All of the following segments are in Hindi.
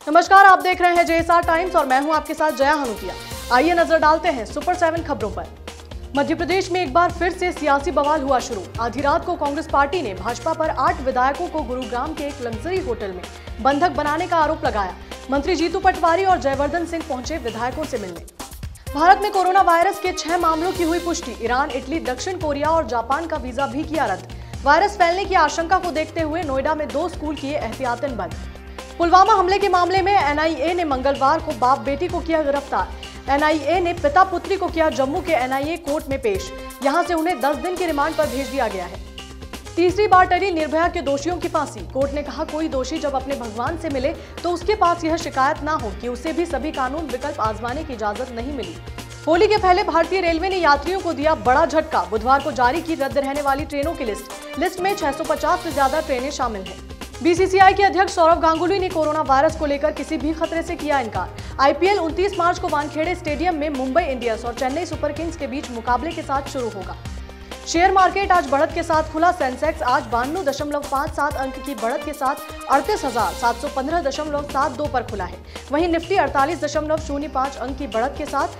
नमस्कार, आप देख रहे हैं जेएसआर टाइम्स और मैं हूं आपके साथ जया हनुतिया। आइए नजर डालते हैं सुपर 7 खबरों पर। मध्य प्रदेश में एक बार फिर से सियासी बवाल हुआ शुरू। आधी रात को कांग्रेस पार्टी ने भाजपा पर 8 विधायकों को गुरुग्राम के एक लग्जरी होटल में बंधक बनाने का आरोप लगाया। मंत्री जीतू पटवारी और जयवर्धन सिंह पहुंचे विधायकों से मिलने। भारत में कोरोना वायरस के 6 मामलों की हुई पुष्टि। ईरान, इटली, दक्षिण कोरिया और जापान का वीजा भी किया रद्द। वायरस फैलने की आशंका को देखते हुए नोएडा में 2 स्कूल किए एहतियातन बंद। पुलवामा हमले के मामले में एनआईए ने मंगलवार को बाप बेटी को किया गिरफ्तार। एनआईए ने पिता पुत्री को किया जम्मू के एनआईए कोर्ट में पेश। यहां से उन्हें 10 दिन के रिमांड पर भेज दिया गया है। तीसरी बार टली निर्भया के दोषियों की फांसी। कोर्ट ने कहा, कोई दोषी जब अपने भगवान से मिले तो उसके पास यह शिकायत ना हो कि उसे भी सभी कानून विकल्प आजमाने की इजाजत नहीं मिली। होली के पहले भारतीय रेलवे ने यात्रियों को दिया बड़ा झटका। बुधवार को जारी की रद्द रहने वाली ट्रेनों की लिस्ट में 650 से ज्यादा ट्रेनें शामिल हैं। बीसीसीआई के अध्यक्ष सौरव गांगुली ने कोरोना वायरस को लेकर किसी भी खतरे से किया इनकार। आईपीएल 29 मार्च को वानखेड़े स्टेडियम में मुंबई इंडियंस और चेन्नई सुपर किंग्स के बीच मुकाबले के साथ शुरू होगा। शेयर मार्केट आज बढ़त के साथ खुला। सेंसेक्स आज 92.57 अंक की बढ़त के साथ 38,715.72 पर खुला है। वहीं निफ्टी 48.05 अंक की बढ़त के साथ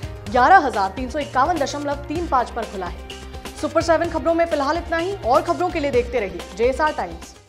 11,351.35 पर खुला है। सुपर 7 खबरों में फिलहाल इतना ही। और खबरों के लिए देखते रहिए जेएसआर टाइम्स।